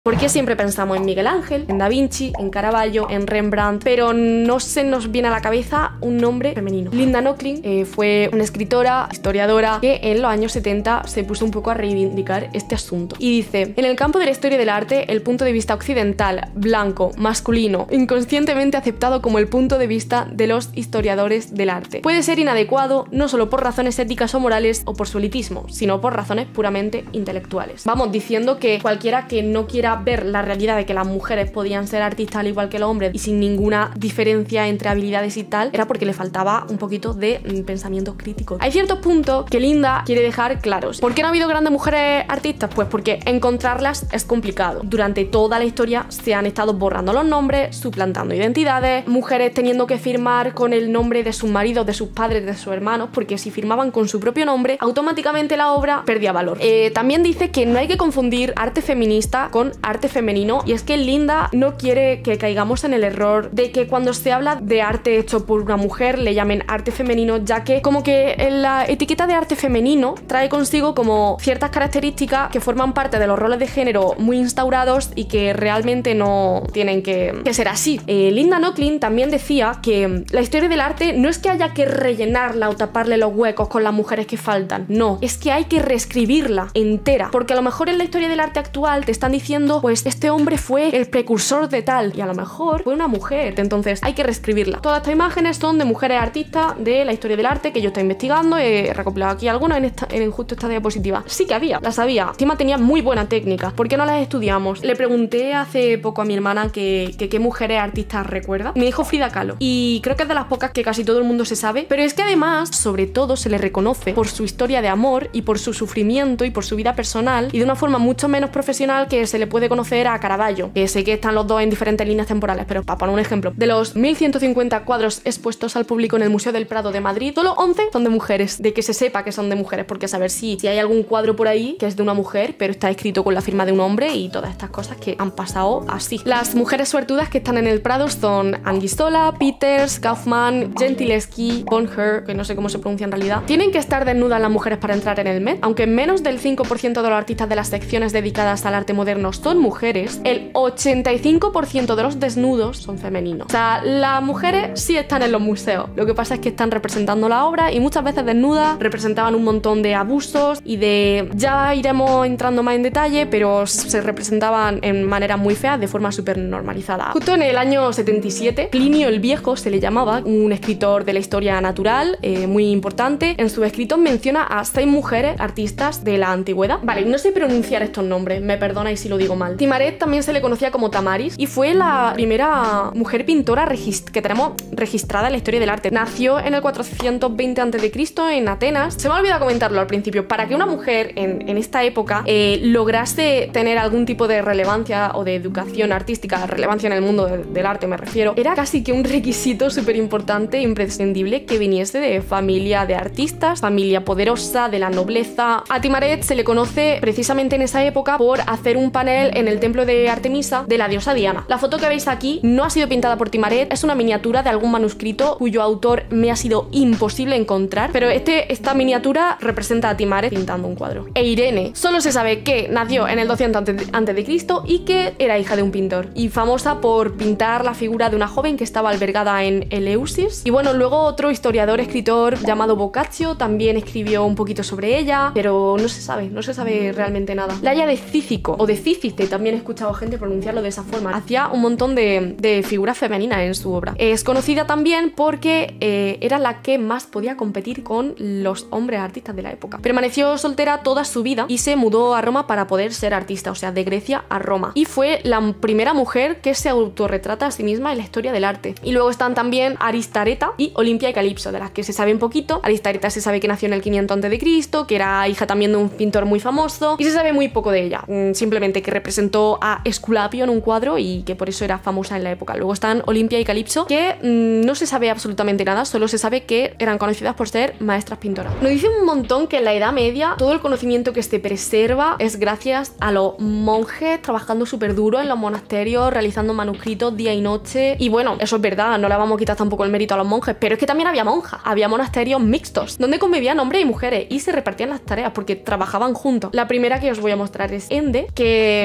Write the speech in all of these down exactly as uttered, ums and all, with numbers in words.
¿Por qué siempre pensamos en Miguel Ángel, en Da Vinci, en Caravaggio, en Rembrandt, pero no se nos viene a la cabeza un nombre femenino? Linda Nochlin eh, fue una escritora, historiadora, que en los años setenta se puso un poco a reivindicar este asunto. Y dice: en el campo de la historia del arte, el punto de vista occidental, blanco, masculino, inconscientemente aceptado como el punto de vista de los historiadores del arte, puede ser inadecuado no solo por razones éticas o morales o por su elitismo, sino por razones puramente intelectuales. Vamos diciendo que cualquiera que no quiera ver la realidad de que las mujeres podían ser artistas al igual que los hombres y sin ninguna diferencia entre habilidades y tal, era porque le faltaba un poquito de mm, pensamiento crítico. Hay ciertos puntos que Linda quiere dejar claros. ¿Por qué no ha habido grandes mujeres artistas? Pues porque encontrarlas es complicado. Durante toda la historia se han estado borrando los nombres, suplantando identidades, mujeres teniendo que firmar con el nombre de sus maridos, de sus padres, de sus hermanos, porque si firmaban con su propio nombre, automáticamente la obra perdía valor. Eh, también dice que no hay que confundir arte feminista con arte femenino, y es que Linda no quiere que caigamos en el error de que cuando se habla de arte hecho por una mujer le llamen arte femenino, ya que como que en la etiqueta de arte femenino trae consigo como ciertas características que forman parte de los roles de género muy instaurados y que realmente no tienen que, que ser así. Eh, Linda Nochlin también decía que la historia del arte no es que haya que rellenarla o taparle los huecos con las mujeres que faltan, no, es que hay que reescribirla entera, porque a lo mejor en la historia del arte actual te están diciendo, pues este hombre fue el precursor de tal, y a lo mejor fue una mujer, entonces hay que reescribirla. Todas estas imágenes son de mujeres artistas de la historia del arte que yo estoy investigando, he recopilado aquí algunas en, esta, en justo esta diapositiva. Sí que había, las había, encima tenía muy buena técnica. ¿Por qué no las estudiamos? Le pregunté hace poco a mi hermana que, que qué mujeres artistas recuerda, me dijo Frida Kahlo, y creo que es de las pocas que casi todo el mundo se sabe, pero es que además, sobre todo, se le reconoce por su historia de amor y por su sufrimiento y por su vida personal, y de una forma mucho menos profesional que se le puede conocer a Caravaggio, que sé que están los dos en diferentes líneas temporales, pero para poner un ejemplo, de los mil ciento cincuenta cuadros expuestos al público en el Museo del Prado de Madrid, solo once son de mujeres, de que se sepa que son de mujeres, porque a saber si, si hay algún cuadro por ahí que es de una mujer, pero está escrito con la firma de un hombre, y todas estas cosas que han pasado así. Las mujeres suertudas que están en el Prado son Anguissola, Peters, Kaufman, Gentileschi, Bonheur, que no sé cómo se pronuncia en realidad. ¿Tienen que estar desnudas las mujeres para entrar en el Met? Aunque menos del cinco por ciento de los artistas de las secciones dedicadas al arte moderno son mujeres, el ochenta y cinco por ciento de los desnudos son femeninos. O sea, las mujeres sí están en los museos, lo que pasa es que están representando la obra y muchas veces desnudas, representaban un montón de abusos y de... ya iremos entrando más en detalle, pero se representaban en maneras muy feas de forma súper normalizada. Justo en el año setenta y siete, Plinio el Viejo se le llamaba, un escritor de la historia natural eh, muy importante. En sus escritos menciona a seis mujeres artistas de la antigüedad. Vale, no sé pronunciar estos nombres, me perdonáis si lo digo mal. Timaret también se le conocía como Tamaris y fue la primera mujer pintora que tenemos registrada en la historia del arte. Nació en el cuatrocientos veinte antes de Cristo en Atenas. Se me ha olvidado comentarlo al principio. Para que una mujer en, en esta época eh, lograse tener algún tipo de relevancia o de educación artística, relevancia en el mundo de, del arte me refiero, era casi que un requisito súper importante e imprescindible que viniese de familia de artistas, familia poderosa, de la nobleza. A Timaret se le conoce precisamente en esa época por hacer un panel en el templo de Artemisa de la diosa Diana. La foto que veis aquí no ha sido pintada por Timaret, es una miniatura de algún manuscrito cuyo autor me ha sido imposible encontrar, pero este, esta miniatura representa a Timaret pintando un cuadro. E Irene, solo se sabe que nació en el doscientos antes de Cristo y que era hija de un pintor, y famosa por pintar la figura de una joven que estaba albergada en Eleusis. Y bueno, luego otro historiador, escritor llamado Boccaccio también escribió un poquito sobre ella, pero no se sabe, no se sabe realmente nada. Laia de Cícico, o de Cícice, también he escuchado gente pronunciarlo de esa forma. Hacía un montón de, de figuras femeninas en su obra. Es conocida también porque eh, era la que más podía competir con los hombres artistas de la época. Permaneció soltera toda su vida y se mudó a Roma para poder ser artista, o sea, de Grecia a Roma. Y fue la primera mujer que se autorretrata a sí misma en la historia del arte. Y luego están también Aristareta y Olimpia y Calipso, de las que se sabe un poquito. Aristareta se sabe que nació en el quinientos antes de Cristo, que era hija también de un pintor muy famoso, y se sabe muy poco de ella. Simplemente que representó a Esculapio en un cuadro y que por eso era famosa en la época. Luego están Olimpia y Calipso, que mmm, no se sabe absolutamente nada, solo se sabe que eran conocidas por ser maestras pintoras. Nos dice un montón que en la Edad Media todo el conocimiento que se preserva es gracias a los monjes trabajando súper duro en los monasterios, realizando manuscritos día y noche. Y bueno, eso es verdad, no le vamos a quitar tampoco el mérito a los monjes, pero es que también había monjas, había monasterios mixtos, donde convivían hombres y mujeres y se repartían las tareas porque trabajaban juntos. La primera que os voy a mostra es Ende, que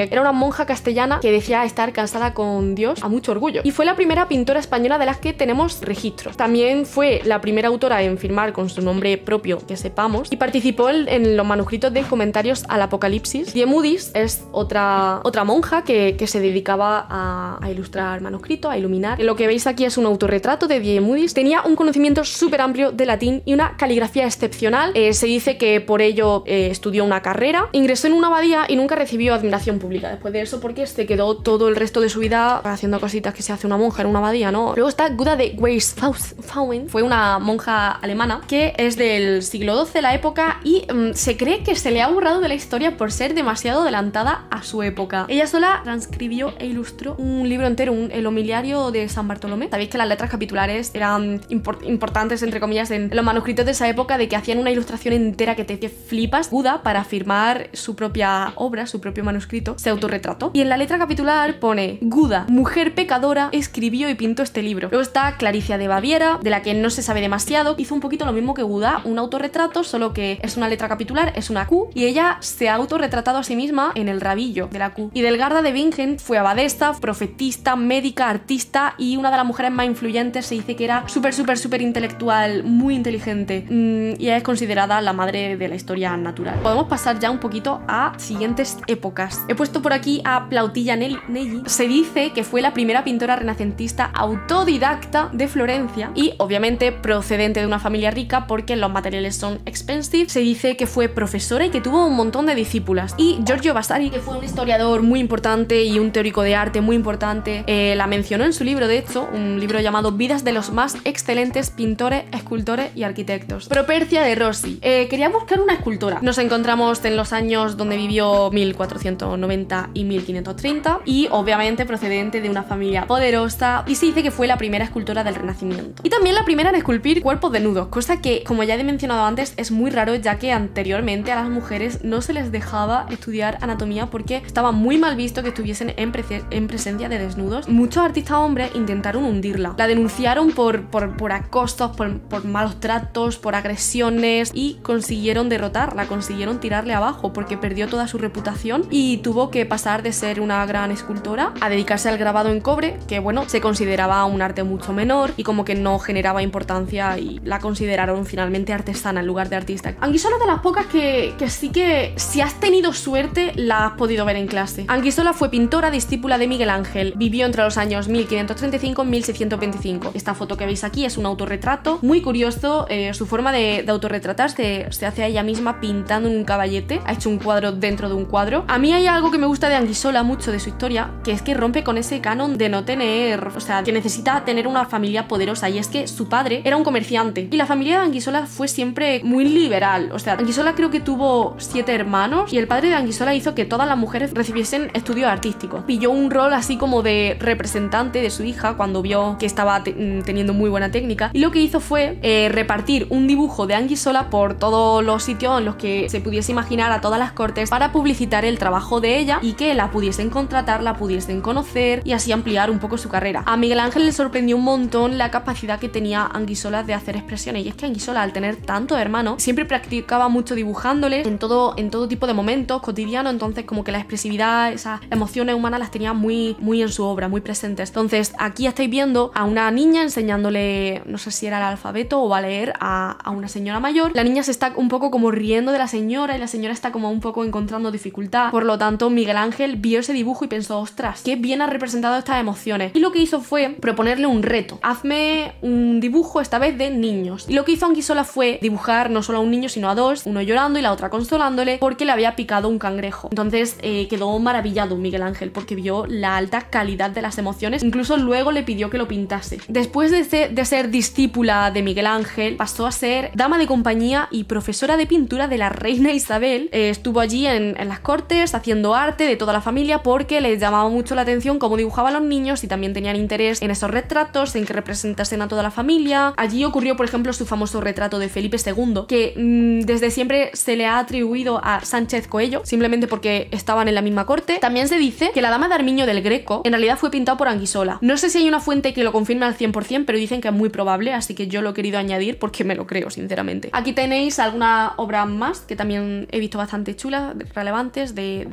porque era una monja castellana que decía estar casada con Dios a mucho orgullo. Y fue la primera pintora española de las que tenemos registros. También fue la primera autora en firmar con su nombre propio que sepamos y participó en, en los manuscritos de Comentarios al Apocalipsis. Diemudis es otra, otra monja que, que se dedicaba a, a ilustrar manuscritos, a iluminar. Lo que veis aquí es un autorretrato de Diemudis. Tenía un conocimiento súper amplio de latín y una caligrafía excepcional. Eh, se dice que por ello eh, estudió una carrera, ingresó en una abadía y nunca recibió admiración pública después de eso, porque se quedó todo el resto de su vida haciendo cositas que se hace una monja en una abadía, ¿no? Luego está Guda de Weisshausen, fue una monja alemana que es del siglo doce la época y um, se cree que se le ha borrado de la historia por ser demasiado adelantada a su época. Ella sola transcribió e ilustró un libro entero, un, el homiliario de San Bartolomé. Sabéis que las letras capitulares eran import importantes, entre comillas, en los manuscritos de esa época, de que hacían una ilustración entera que te, te flipas. Guda, para firmar su propia obra, su propio manuscrito, se autorretrató. Y en la letra capitular pone: Guda, mujer pecadora, escribió y pintó este libro. Luego está Claricia de Baviera, de la que no se sabe demasiado. Hizo un poquito lo mismo que Guda, un autorretrato, solo que es una letra capitular, es una Q, y ella se ha autorretratado a sí misma en el rabillo de la Q. Y Delgarda de Bingen fue abadesa, profetista, médica, artista y una de las mujeres más influyentes. Se dice que era súper, súper, súper intelectual, muy inteligente, mm, y es considerada la madre de la historia natural. Podemos pasar ya un poquito a siguientes épocas. He puesto por aquí a Plautilla Negli. Se dice que fue la primera pintora renacentista autodidacta de Florencia y obviamente procedente de una familia rica porque los materiales son expensive. Se dice que fue profesora y que tuvo un montón de discípulas. Y Giorgio Vasari, que fue un historiador muy importante y un teórico de arte muy importante, eh, la mencionó en su libro, de hecho, un libro llamado Vidas de los más excelentes pintores, escultores y arquitectos. Propercia de Rossi. Eh, quería buscar una escultora. Nos encontramos en los años donde vivió mil cuatrocientos noventa y mil quinientos treinta y obviamente procedente de una familia poderosa, y se dice que fue la primera escultora del Renacimiento. Y también la primera en esculpir cuerpos desnudos, cosa que, como ya he mencionado antes, es muy raro, ya que anteriormente a las mujeres no se les dejaba estudiar anatomía porque estaba muy mal visto que estuviesen en, pre en presencia de desnudos. Muchos artistas hombres intentaron hundirla. La denunciaron por, por, por acosos, por, por malos tratos, por agresiones, y consiguieron derrotarla, consiguieron tirarle abajo porque perdió toda su reputación y tuvo que pasar de ser una gran escultora a dedicarse al grabado en cobre, que bueno, se consideraba un arte mucho menor y como que no generaba importancia, y la consideraron finalmente artesana en lugar de artista. Anguissola es de las pocas que, que sí que, si has tenido suerte, la has podido ver en clase. Anguissola fue pintora, discípula de Miguel Ángel. Vivió entre los años mil quinientos treinta y cinco y mil seiscientos veinticinco. Esta foto que veis aquí es un autorretrato muy curioso. Eh, su forma de, de autorretratarse se hace a ella misma pintando en un caballete. Ha hecho un cuadro dentro de un cuadro. A mí hay algo que me gusta de Anguissola mucho, de su historia, que es que rompe con ese canon de no tener, o sea, que necesita tener una familia poderosa, y es que su padre era un comerciante y la familia de Anguissola fue siempre muy liberal. O sea, Anguissola creo que tuvo siete hermanos y el padre de Anguissola hizo que todas las mujeres recibiesen estudios artísticos. Pilló un rol así como de representante de su hija cuando vio que estaba te teniendo muy buena técnica, y lo que hizo fue eh, repartir un dibujo de Anguissola por todos los sitios en los que se pudiese imaginar, a todas las cortes, para publicitar el trabajo de ella y que la pudiesen contratar, la pudiesen conocer y así ampliar un poco su carrera. A Miguel Ángel le sorprendió un montón la capacidad que tenía Anguissola de hacer expresiones, y es que Anguissola, al tener tantos hermanos, siempre practicaba mucho dibujándoles en todo, en todo tipo de momentos cotidianos, entonces como que la expresividad, esas emociones humanas las tenía muy, muy en su obra, muy presentes. Entonces aquí estáis viendo a una niña enseñándole, no sé si era el alfabeto o a leer a, a una señora mayor. La niña se está un poco como riendo de la señora y la señora está como un poco encontrando dificultad. Por lo tanto, Miguel Ángel vio ese dibujo y pensó: ostras, qué bien ha representado estas emociones. Y lo que hizo fue proponerle un reto: hazme un dibujo esta vez de niños. Y lo que hizo Anguissola fue dibujar no solo a un niño sino a dos, uno llorando y la otra consolándole porque le había picado un cangrejo. Entonces eh, quedó maravillado Miguel Ángel porque vio la alta calidad de las emociones, incluso luego le pidió que lo pintase. Después de ser, de ser discípula de Miguel Ángel, pasó a ser dama de compañía y profesora de pintura de la reina Isabel. Eh, estuvo allí en, en las cortes haciendo arte de toda la familia porque les llamaba mucho la atención cómo dibujaban los niños y también tenían interés en esos retratos, en que representasen a toda la familia. Allí ocurrió, por ejemplo, su famoso retrato de Felipe segundo, que mmm, desde siempre se le ha atribuido a Sánchez Coello, simplemente porque estaban en la misma corte. También se dice que la dama de Armiño del Greco en realidad fue pintado por Anguissola. No sé si hay una fuente que lo confirme al cien por cien, pero dicen que es muy probable, así que yo lo he querido añadir porque me lo creo, sinceramente. Aquí tenéis algunas obras más que también he visto bastante chulas, relevantes, de, de Anguissola.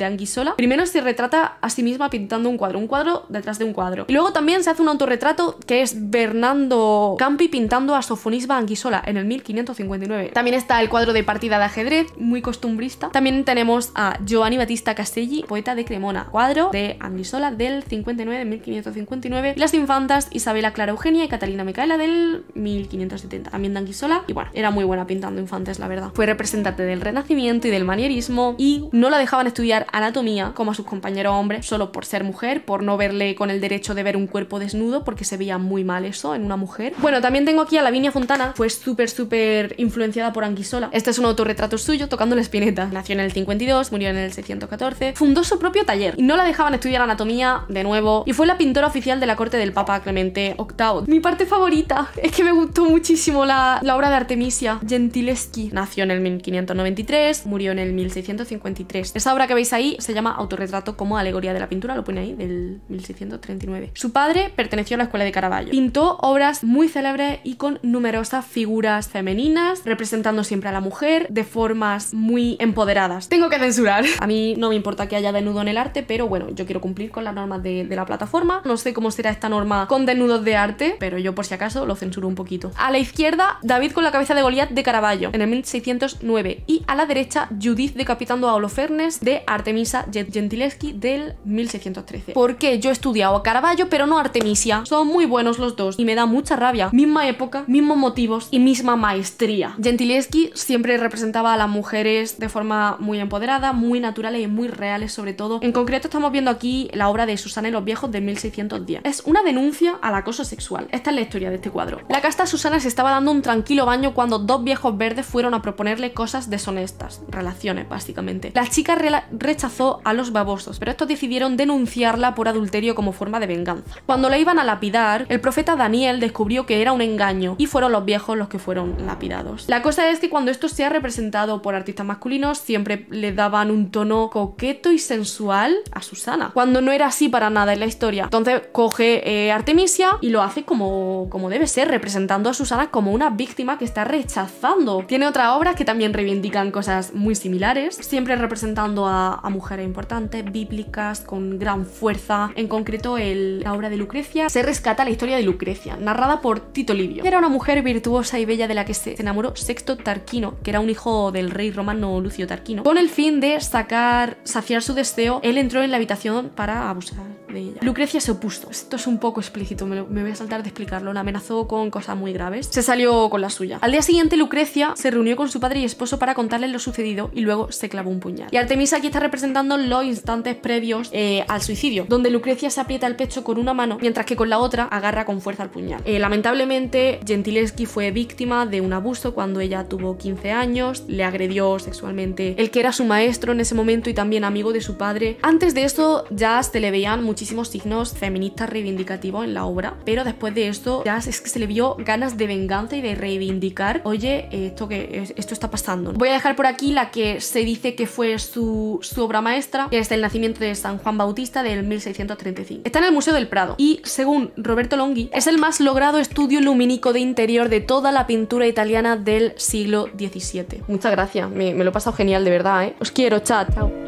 Anguissola, primero se retrata a sí misma pintando un cuadro, un cuadro detrás de un cuadro. Y luego también se hace un autorretrato que es Bernardo Campi pintando a Sofonisba Anguissola en el mil quinientos cincuenta y nueve. También está el cuadro de partida de ajedrez, muy costumbrista. También tenemos a Giovanni Battista Castelli, poeta de Cremona, cuadro de Anguissola del cincuenta y nueve, mil quinientos cincuenta y nueve. Y las infantas Isabela Clara Eugenia y Catalina Micaela del mil quinientos setenta, también de Anguissola. Y bueno, era muy buena pintando infantes, la verdad. Fue representante del Renacimiento y del manierismo y no la dejaban estudiar anatomía como a sus compañeros hombres solo por ser mujer, por no verle con el derecho de ver un cuerpo desnudo, porque se veía muy mal eso en una mujer. Bueno, también tengo aquí a Lavinia Fontana, fue súper súper influenciada por Anguissola. Este es un autorretrato suyo tocando la espineta. Nació en el cincuenta y dos, murió en el seiscientos catorce, fundó su propio taller y no la dejaban estudiar anatomía de nuevo y fue la pintora oficial de la corte del Papa Clemente octavo. Mi parte favorita es que me gustó muchísimo la, la obra de Artemisia Gentileschi. Nació en el mil quinientos noventa y tres, murió en el mil seiscientos cincuenta y tres. Esa obra que veis ahí se llama Autorretrato como alegoría de la pintura, lo pone ahí, del mil seiscientos treinta y nueve. Su padre perteneció a la escuela de Caravaggio. Pintó obras muy célebres y con numerosas figuras femeninas, representando siempre a la mujer de formas muy empoderadas. Tengo que censurar. A mí no me importa que haya desnudo en el arte, pero bueno, yo quiero cumplir con las normas de, de la plataforma. No sé cómo será esta norma con desnudos de arte, pero yo por si acaso lo censuro un poquito. A la izquierda, David con la cabeza de Goliat de Caravaggio en el mil seiscientos nueve y a la derecha, Judith decapitando a Holofernes de Artemisia Gentileschi del mil seiscientos trece. Porque yo he estudiado a Caravaggio pero no a Artemisia. Son muy buenos los dos y me da mucha rabia. Misma época, mismos motivos y misma maestría. Gentileschi siempre representaba a las mujeres de forma muy empoderada, muy naturales y muy reales sobre todo. En concreto estamos viendo aquí la obra de Susana y los viejos de mil seiscientos diez. Es una denuncia al acoso sexual. Esta es la historia de este cuadro. La casta Susana se estaba dando un tranquilo baño cuando dos viejos verdes fueron a proponerle cosas deshonestas, relaciones básicamente. La chica re rechazó a los babosos, pero estos decidieron denunciarla por adulterio como forma de venganza. Cuando la iban a lapidar, el profeta Daniel descubrió que era un engaño y fueron los viejos los que fueron lapidados. La cosa es que cuando esto se ha representado por artistas masculinos, siempre le daban un tono coqueto y sensual a Susana, cuando no era así para nada en la historia. Entonces coge eh, Artemisia y lo hace como, como debe ser, representando a Susana como una víctima que está rechazando. Tiene otras obras que también reivindican cosas muy similares, siempre representando a, a mujeres importantes, bíblicas, con gran fuerza. En concreto, el, la obra de Lucrecia se rescata la historia de Lucrecia, narrada por Tito Livio. Era una mujer virtuosa y bella de la que se enamoró Sexto Tarquino, que era un hijo del rey romano Lucio Tarquino. Con el fin de sacar, saciar su deseo, él entró en la habitación para abusar de ella. Lucrecia se opuso. Esto es un poco explícito, me, lo, me voy a saltar de explicarlo. La amenazó con cosas muy graves. Se salió con la suya. Al día siguiente, Lucrecia se reunió con su padre y esposo para contarles lo sucedido y luego se clavó un puñal. Y Artemisia aquí está representando los instantes previos eh, al suicidio, donde Lucrecia se aprieta el pecho con una mano, mientras que con la otra agarra con fuerza el puñal. Eh, lamentablemente, Gentileschi fue víctima de un abuso cuando ella tuvo quince años, le agredió sexualmente el que era su maestro en ese momento y también amigo de su padre. Antes de esto ya se le veían muchísimos signos feministas reivindicativos en la obra, pero después de esto ya es que se le vio ganas de venganza y de reivindicar, oye, esto que esto está pasando. Voy a dejar por aquí la que se dice que fue su, su obra maestra, que es El nacimiento de San Juan Bautista del mil seiscientos treinta y cinco. Está en el Museo del Prado y, según Roberto Longhi, es el más logrado estudio lumínico de interior de toda la pintura italiana del siglo diecisiete. Muchas gracias, me, me lo he pasado genial, de verdad, ¿eh? Os quiero, chat. Chao.